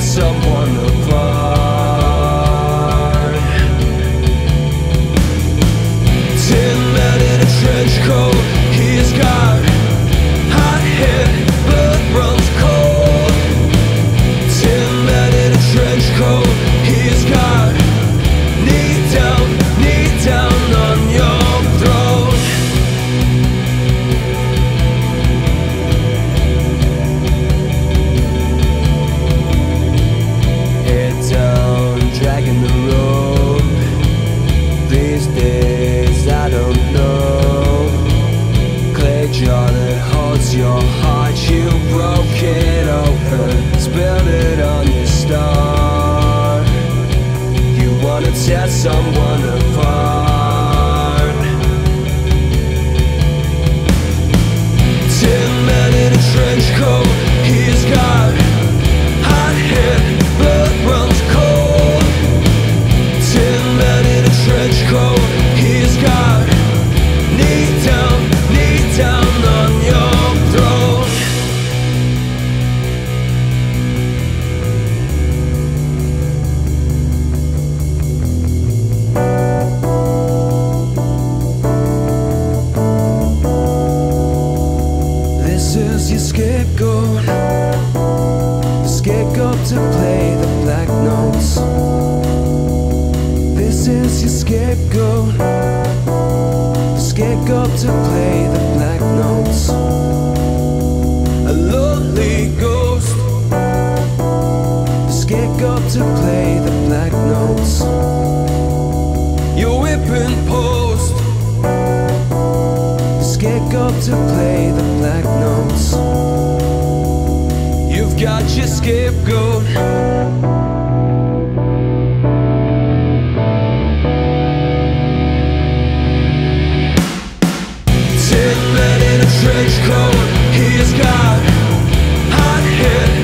someone apart. Tin Man in a trench coat, he's got hot hair, blood runs cold. Tin Man in a trench coat, he's got knee down on your throat. Head down, dragging the rope. These days I don't know. Clay jar that holds your heart, you broke it open, spilled it on your star. You wanna tear someone apart. Tin Man in a trench coat, he's got hot hair, blood runs cold. Tin Man in a trench coat, he's got knee down on your throat. This is your scapegoat, the scapegoat to play the black notes. This is your scapegoat, the scapegoat to play the black notes. A lonely ghost, the scapegoat to play the black notes. Your whipping post, the scapegoat to play the black notes. You've got your scapegoat. Tin Man in a trench coat, he's got hot hair,